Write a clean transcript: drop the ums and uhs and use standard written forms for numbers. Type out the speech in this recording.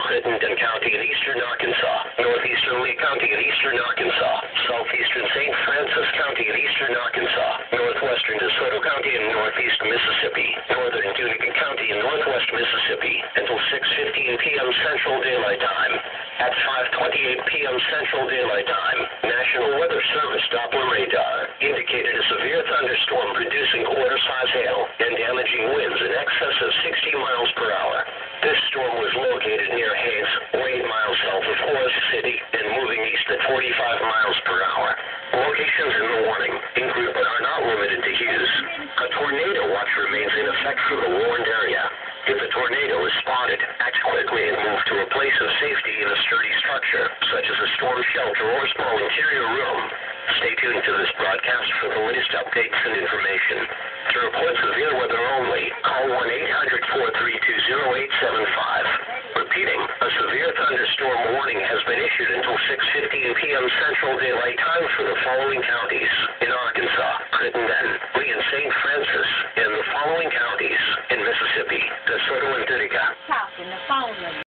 Crittenden County in eastern Arkansas, northeastern Lee County in eastern Arkansas, southeastern St. Francis County in eastern Arkansas, northwestern DeSoto County in northeast Mississippi, northern Tunica County in northwest Mississippi, until 6:15 p.m. Central Daylight Time. At 5:28 p.m. Central Daylight Time, National Weather Service Doppler radar indicated a severe thunderstorm producing quarter-size hail and damaging winds in excess of 60 miles per hour. This storm was located near Hays, 8 miles south of Forest City, and moving east at 45 miles per hour. Locations in the warning include but are not limited to Hughes. A tornado watch remains in effect for the warned area. If a tornado is spotted, act quickly and move to a place of safety in a sturdy structure, such as a storm shelter or small interior room. Stay tuned to this broadcast for the latest updates and information. To report severe weather only, call 1-800-432-0875. Repeating, a severe thunderstorm warning has been issued until 6:15 p.m. Central Daylight Time for the following counties in Arkansas, Crittenden, Lee and St. Francis, and the following counties in Mississippi, DeSoto and Tunica. Talking the phone.